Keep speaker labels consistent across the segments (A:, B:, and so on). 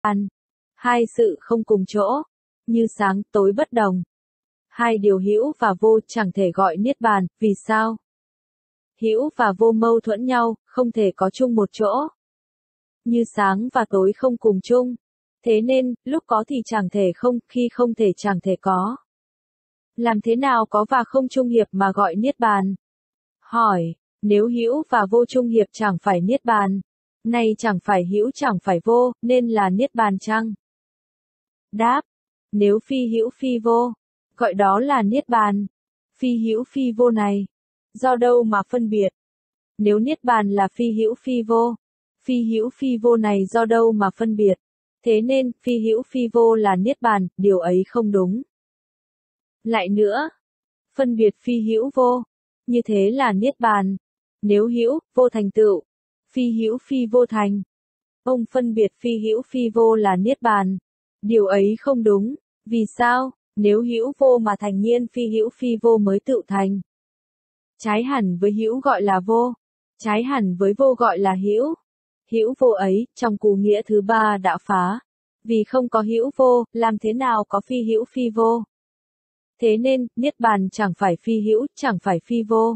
A: bàn. Hai sự không cùng chỗ, như sáng tối bất đồng. Hai điều hữu và vô chẳng thể gọi niết bàn, vì sao? Hữu và vô mâu thuẫn nhau, không thể có chung một chỗ. Như sáng và tối không cùng chung. Thế nên, lúc có thì chẳng thể không, khi không thể chẳng thể có. Làm thế nào có và không chung hiệp mà gọi niết bàn? Hỏi, nếu hữu và vô chung hiệp chẳng phải niết bàn. Nay chẳng phải hữu chẳng phải vô, nên là niết bàn chăng? Đáp, nếu phi hữu phi vô, gọi đó là niết bàn. Phi hữu phi vô này, do đâu mà phân biệt? Nếu niết bàn là phi hữu phi vô này do đâu mà phân biệt? Thế nên, phi hữu phi vô là niết bàn, điều ấy không đúng. Lại nữa, phân biệt phi hữu vô, như thế là niết bàn. Nếu hữu, vô thành tựu, phi hữu phi vô thành. Ông phân biệt phi hữu phi vô là niết bàn. Điều ấy không đúng. Vì sao? Nếu hữu vô mà thành nhiên phi hữu phi vô mới tự thành. Trái hẳn với hữu gọi là vô, trái hẳn với vô gọi là hữu. Hữu vô ấy, trong cú nghĩa thứ ba đã phá. Vì không có hữu vô, làm thế nào có phi hữu phi vô? Thế nên, niết bàn chẳng phải phi hữu, chẳng phải phi vô.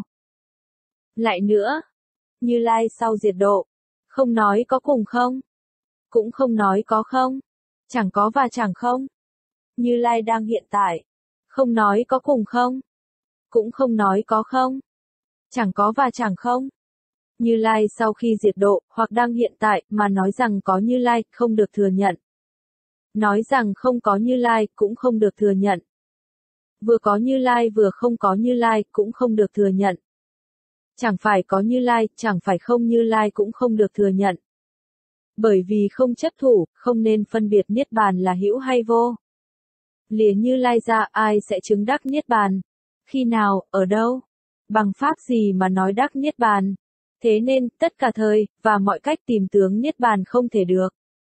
A: Lại nữa, Như Lai sau diệt độ, không nói có cùng không? Cũng không nói có không? Chẳng có và chẳng không? Như Lai đang hiện tại, không nói có cùng không? Cũng không nói có không? Chẳng có và chẳng không? Như Lai sau khi diệt độ, hoặc đang hiện tại, mà nói rằng có Như Lai, không được thừa nhận. Nói rằng không có Như Lai, cũng không được thừa nhận. Vừa có Như Lai vừa không có Như Lai, cũng không được thừa nhận. Chẳng phải có Như Lai, chẳng phải không Như Lai cũng không được thừa nhận. Bởi vì không chấp thủ, không nên phân biệt niết bàn là hữu hay vô. Lìa Như Lai ra, ai sẽ chứng đắc niết bàn? Khi nào, ở đâu? Bằng pháp gì mà nói đắc niết bàn? Thế nên, tất cả thời, và mọi cách tìm tướng niết bàn không thể được.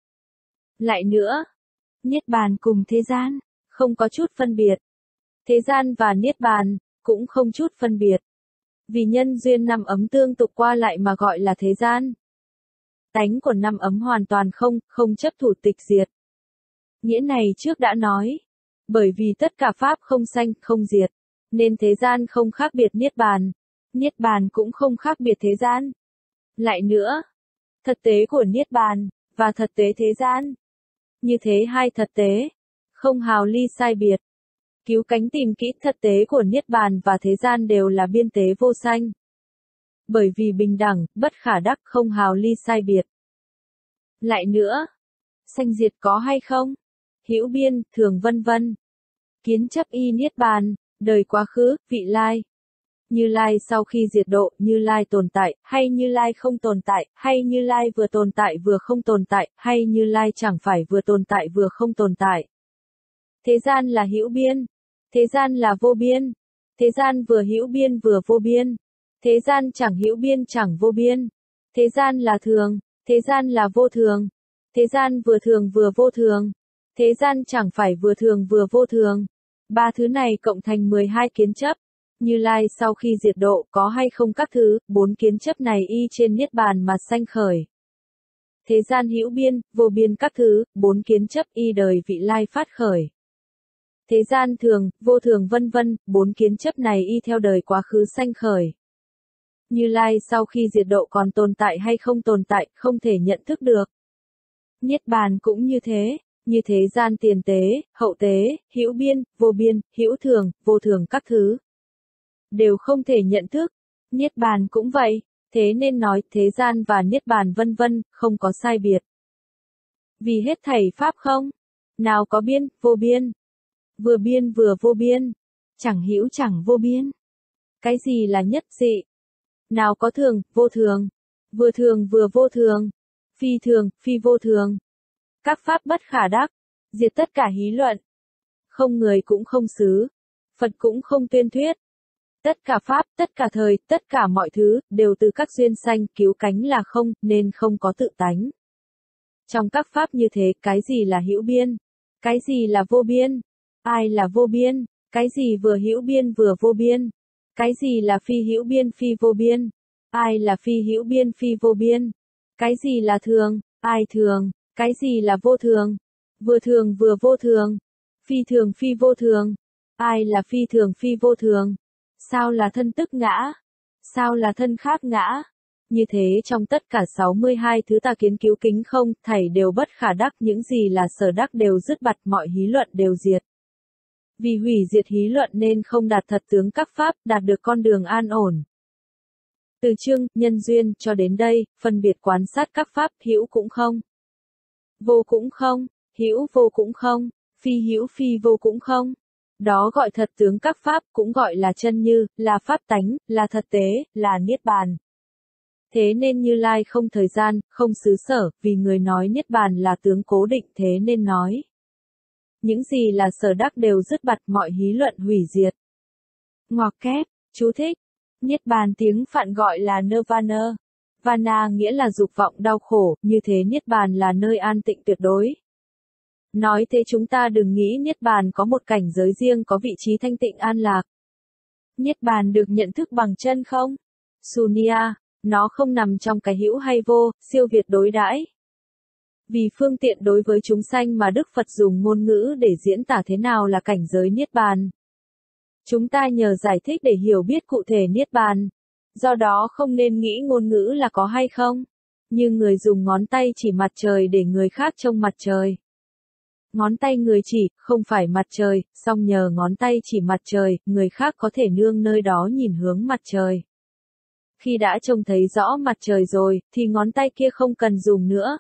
A: Lại nữa, niết bàn cùng thế gian, không có chút phân biệt. Thế gian và niết bàn, cũng không chút phân biệt. Vì nhân duyên năm ấm tương tục qua lại mà gọi là thế gian. Tánh của năm ấm hoàn toàn không chấp thủ tịch diệt. Nghĩa này trước đã nói. Bởi vì tất cả pháp không sanh, không diệt. Nên thế gian không khác biệt niết bàn. Niết bàn cũng không khác biệt thế gian. Lại nữa, thật tế của niết bàn, và thật tế thế gian. Như thế hai thật tế, không hào ly sai biệt. Cứu cánh tìm kỹ thật tế của niết bàn và thế gian đều là biên tế vô sanh. Bởi vì bình đẳng, bất khả đắc không hào ly sai biệt. Lại nữa, sanh diệt có hay không? Hữu biên, thường vân vân. Kiến chấp y niết bàn, đời quá khứ, vị lai. Như Lai sau khi diệt độ, Như Lai tồn tại, hay Như Lai không tồn tại, hay Như Lai vừa tồn tại vừa không tồn tại, hay Như Lai chẳng phải vừa tồn tại vừa không tồn tại. Thế gian là hữu biên, thế gian là vô biên, thế gian vừa hữu biên vừa vô biên, thế gian chẳng hữu biên chẳng vô biên, thế gian là thường, thế gian là vô thường, thế gian vừa thường vừa vô thường, thế gian chẳng phải vừa thường vừa vô thường. Ba thứ này cộng thành 12 kiến chấp. Như Lai sau khi diệt độ có hay không các thứ, 4 kiến chấp này y trên niết bàn mà sanh khởi. Thế gian hữu biên, vô biên các thứ, 4 kiến chấp y đời vị lai phát khởi. Thế gian thường, vô thường vân vân, 4 kiến chấp này y theo đời quá khứ sanh khởi. Như Lai sau khi diệt độ còn tồn tại hay không tồn tại, không thể nhận thức được. Niết bàn cũng như thế gian tiền tế, hậu tế, hữu biên, hữu thường, vô thường các thứ. Đều không thể nhận thức. Niết bàn cũng vậy, thế nên nói thế gian và niết bàn vân vân, không có sai biệt. Vì hết thảy pháp không, nào có biên, vô biên, vừa biên vừa vô biên, chẳng hữu chẳng vô biên. Cái gì là nhất dị? Nào có thường, vô thường, vừa vô thường, phi vô thường. Các pháp bất khả đắc, diệt tất cả hí luận. Không người cũng không xứ, Phật cũng không tuyên thuyết. Tất cả pháp, tất cả thời, tất cả mọi thứ, đều từ các duyên sanh, cứu cánh là không, nên không có tự tánh. Trong các pháp như thế, cái gì là hữu biên? Cái gì là vô biên? Ai là vô biên? Cái gì vừa hữu biên vừa vô biên? Cái gì là phi hữu biên phi vô biên? Ai là phi hữu biên phi vô biên? Cái gì là thường? Ai thường? Cái gì là vô thường? Vừa thường vừa vô thường. Phi thường phi vô thường. Ai là phi thường phi vô thường? Sao là thân tức ngã? Sao là thân khác ngã? Như thế trong tất cả 62 thứ ta kiến cứu kính không, thảy đều bất khả đắc, những gì là sở đắc đều dứt bặt, mọi hí luận đều diệt. Vì hủy diệt hí luận nên không đạt thật tướng các pháp, đạt được con đường an ổn. Từ chương nhân duyên cho đến đây, phân biệt quan sát các pháp, hữu cũng không, vô cũng không, hữu vô cũng không, phi hữu phi vô cũng không. Đó gọi thật tướng các pháp, cũng gọi là chân như, là pháp tánh, là thật tế, là niết bàn. Thế nên Như Lai không thời gian, không xứ sở, vì người nói niết bàn là tướng cố định, thế nên nói. Những gì là sở đắc đều dứt bặt, mọi hí luận hủy diệt. Ngoặc kép, chú thích. Niết bàn tiếng Phạn gọi là Nirvana. Vana nghĩa là dục vọng đau khổ, như thế niết bàn là nơi an tịnh tuyệt đối. Nói thế chúng ta đừng nghĩ niết bàn có một cảnh giới riêng, có vị trí thanh tịnh an lạc. Niết bàn được nhận thức bằng chân không? Sunya, nó không nằm trong cái hữu hay vô, siêu việt đối đãi. Vì phương tiện đối với chúng sanh mà Đức Phật dùng ngôn ngữ để diễn tả thế nào là cảnh giới niết bàn. Chúng ta nhờ giải thích để hiểu biết cụ thể niết bàn. Do đó không nên nghĩ ngôn ngữ là có hay không. Như người dùng ngón tay chỉ mặt trời để người khác trông mặt trời. Ngón tay người chỉ, không phải mặt trời, song nhờ ngón tay chỉ mặt trời, người khác có thể nương nơi đó nhìn hướng mặt trời. Khi đã trông thấy rõ mặt trời rồi, thì ngón tay kia không cần dùng nữa.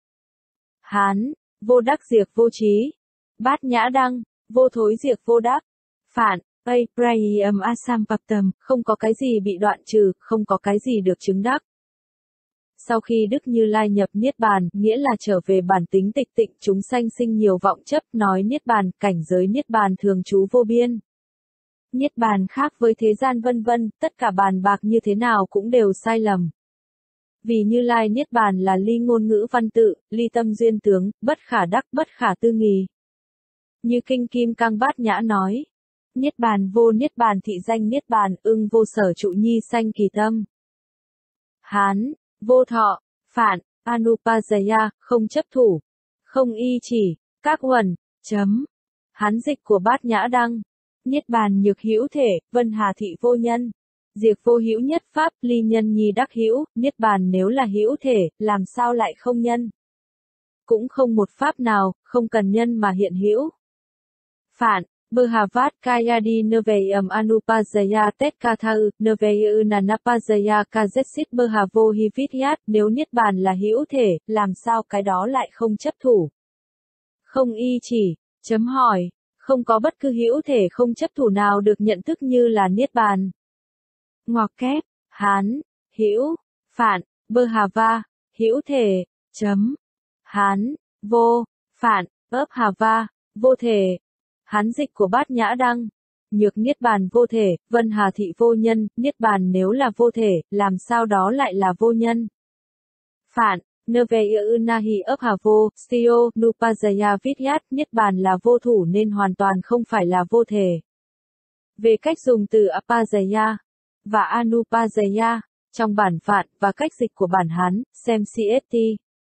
A: Hán, vô đắc diệt vô trí. Bát Nhã Đăng, vô thối diệt vô đắc. Phạn, Prayam Asampaktam, không có cái gì bị đoạn trừ, không có cái gì được chứng đắc. Sau khi Đức Như Lai nhập Niết Bàn, nghĩa là trở về bản tính tịch tịnh, chúng sanh sinh nhiều vọng chấp, nói Niết Bàn, cảnh giới Niết Bàn thường trú vô biên. Niết Bàn khác với thế gian vân vân, tất cả bàn bạc như thế nào cũng đều sai lầm. Vì Như Lai Niết Bàn là ly ngôn ngữ văn tự, ly tâm duyên tướng, bất khả đắc, bất khả tư nghì. Như Kinh Kim Cang Bát Nhã nói, Niết Bàn vô Niết Bàn thị danh Niết Bàn, ưng vô sở trụ nhi sanh kỳ tâm. Hán, vô thọ, Phạn, Anupajaya, không chấp thủ, không y chỉ, các uẩn, chấm. Hán dịch của Bát Nhã Đăng. Niết Bàn nhược hữu thể, vân hà thị vô nhân. Diệt vô hữu nhất pháp, ly nhân nhi đắc hữu, Niết Bàn nếu là hữu thể, làm sao lại không nhân? Cũng không một pháp nào, không cần nhân mà hiện hữu. Phạn, Bhavat Kayadi Navayam Anupajaya Tetkathau, Navayu Nanapajaya Kazetsit Bhavo Hivityat, nếu Niết Bàn là hữu thể, làm sao cái đó lại không chấp thủ? Không y chỉ, chấm hỏi, không có bất cứ hữu thể không chấp thủ nào được nhận thức như là Niết Bàn. Ngoặc kép, Hán, hữu, Phạn, Bhava, hữu thể, chấm. Hán, vô, Phạn, Bhava, vô thể. Hán dịch của Bát Nhã Đăng. Nhược Niết Bàn vô thể, vân hà thị vô nhân, Niết Bàn nếu là vô thể, làm sao đó lại là vô nhân? Phạn, Navayu Nahi Abhavo, Stio, Nupajaya Vidyat, Niết Bàn là vô thủ nên hoàn toàn không phải là vô thể. Về cách dùng từ Apajaya và Anupajaya trong bản Phạn và cách dịch của bản Hán, xem CST.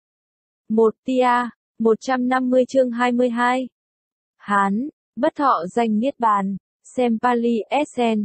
A: 1 Tia, 150 chương 22. Hán, bất thọ danh Niết Bàn, xem Pali SN.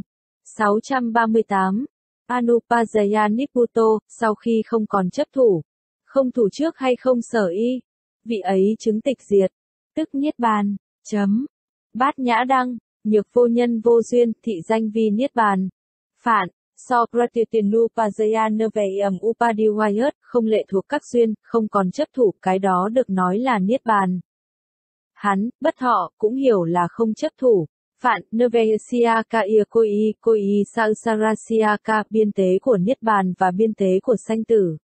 A: 638. Anupajaya Nipputo, sau khi không còn chấp thủ, không thủ trước hay không sở y, vị ấy chứng tịch diệt, tức Niết Bàn, chấm. Bát Nhã Đăng, nhược vô nhân vô duyên, thị danh vi Niết Bàn. Phạn, Socratitinu Pajaya Navayam Upadiwayat, không lệ thuộc các duyên, không còn chấp thủ, cái đó được nói là Niết Bàn. Hắn, bất thọ, cũng hiểu là không chấp thủ. Phạn, Navayasiaka Iakoi Sausarasiaka, biên tế của Niết Bàn và biên tế của sanh tử.